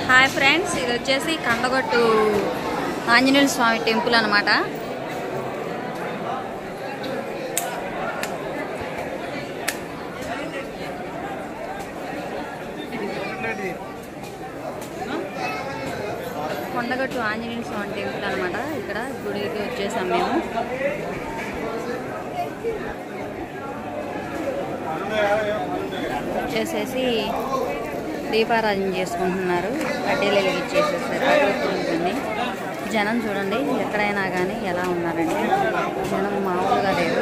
Hi friends, ఇది వచ్చేసి కండగొట్టు ఆంజనేయ స్వామి temple అన్నమాట. కొండగట్టు ఆంజనేయ స్వామి టెంపుల్ అన్నమాట. ఇక్కడ గుడికి వచ్చేసాం మేము. వచ్చేసేసి దీపారాధన చేసుకుంటున్నారు. కడ్డీలు వెలిగించేసేసారు. ఉంటుంది జనం చూడండి, ఎక్కడైనా కానీ ఎలా ఉన్నారంటే జనం మామూలుగా లేరు.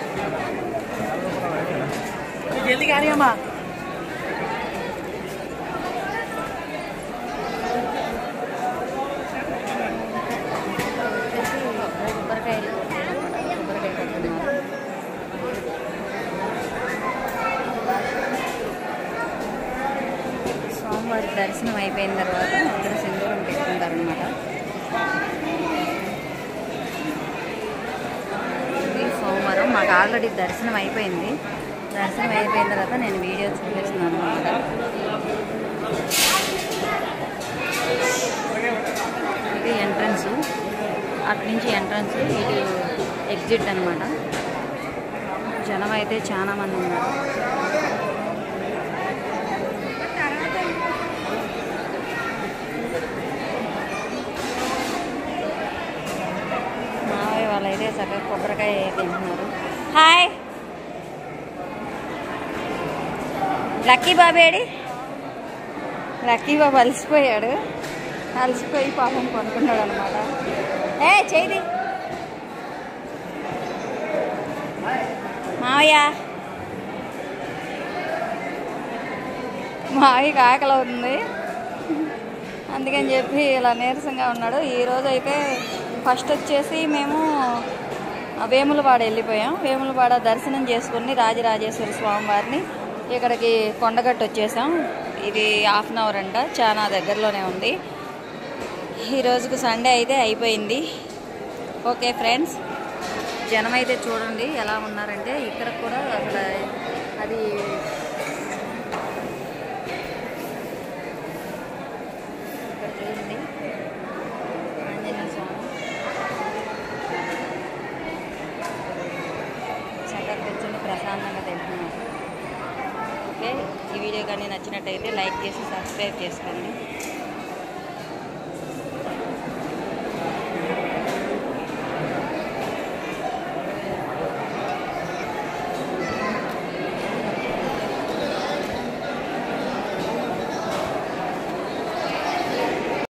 కొబ్బరికాయలు కొడుతున్నారు. స్వామివారి దర్శనం అయిపోయిన తర్వాత ఇక్కడ సింధూరం పెట్టుకుంటారనమాట. ఇది సోమవారం మాకు ఆల్రెడీ దర్శనం అయిపోయింది. దర్శనం అయిపోయిన తర్వాత నేను వీడియో చూపిస్తున్నాను అనమాట. ఇది ఎంట్రన్స్, అటు నుంచి ఎంట్రన్స్, ఇటు ఎగ్జిట్ అనమాట. జనం అయితే చాలా మంది ఉన్నారు. మావయ్య వాళ్ళైతే చక్కగా కొబ్బరికాయ తింటున్నారు. హాయ్ లక్కీ బాబేడి. లక్కీ బాబు అలసిపోయాడు. అలసిపోయి పాపం పడుకున్నాడు అనమాట. చేయి మావయ్యకి ఆకలి అవుతుంది, అందుకని చెప్పి ఇలా నీరసంగా ఉన్నాడు. ఈరోజు అయితే ఫస్ట్ వచ్చేసి మేము వేములవాడ వెళ్ళిపోయాం. వేములవాడ దర్శనం చేసుకుని రాజరాజేశ్వర స్వామి వారిని ఇక్కడికి కొండగట్టు వచ్చేసాం. ఇది హాఫ్ అన్ అవర్ అంట, చాలా దగ్గరలోనే ఉంది. ఈ రోజుకు సండే అయితే అయిపోయింది. ఓకే ఫ్రెండ్స్, జనం అయితే చూడండి ఎలా ఉన్నారంటే ఇక్కడ కూడా అసలు అది ఇక్కడ చూడండి ఆంజనేయ స్వామి చక్కగా కూర్చొని ప్రశాంతంగా తింటున్నారు. ఓకే, ఈ వీడియో కానీ నచ్చినట్టయితే లైక్ చేసి సబ్స్క్రైబ్ చేసుకోండి.